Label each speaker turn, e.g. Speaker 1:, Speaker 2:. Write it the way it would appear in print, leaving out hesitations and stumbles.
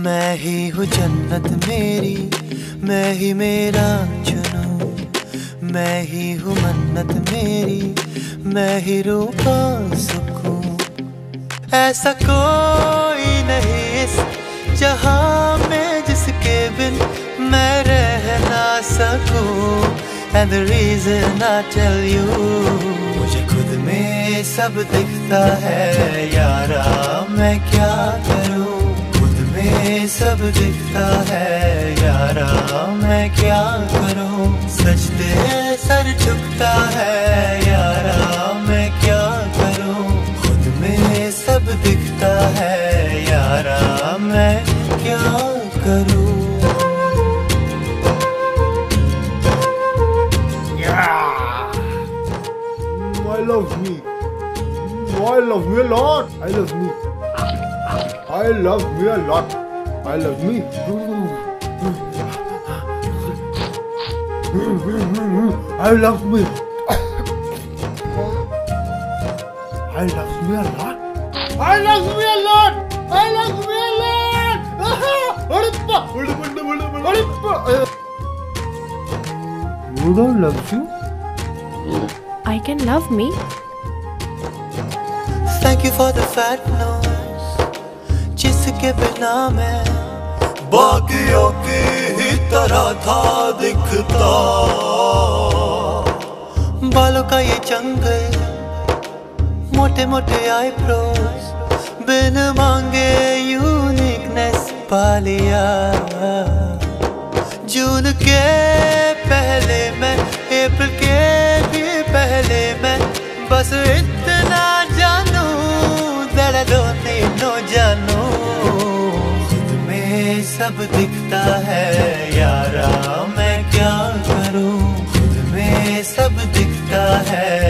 Speaker 1: मैं ही हूँ जन्नत मेरी, मैं ही मेरा जुनून, मैं ही हूँ मन्नत मेरी, मैं ही रूह का सुकून। ऐसा कोई नहीं इस जहां में जिसके बिन मैं रह ना सकूं। And the reason I tell you, मुझे खुद में सब दिखता है यारा, मैं क्या करूं। खुद में सब दिखता है यारा, मैं क्या करूं। सजदे सर झुकता है यारा, मैं क्या करूं। खुद में सब दिखता है यारा, मैं क्या करूं।
Speaker 2: I love me. I love me a lot. I love me. I love me a lot. I love me. I love me. I love me a lot. I love me a lot. I love me a lot. Rudolph loves you.
Speaker 3: I can love me.
Speaker 1: Thank you for the fat nose, जिसके बिना मैं बाकियों की ही तरह था दिखता। बालों का ये जंगल, मोटे मोटे आईब्रोज, बिन मांगे यूनिकनेस पा लिया। जून के पहले मैं, अप्रैल के भी पहले मैं, बस इतना जानू, that I don't need no जानू। खुद में सब दिखता है यारा, मैं क्या करूं। खुद में सब दिखता है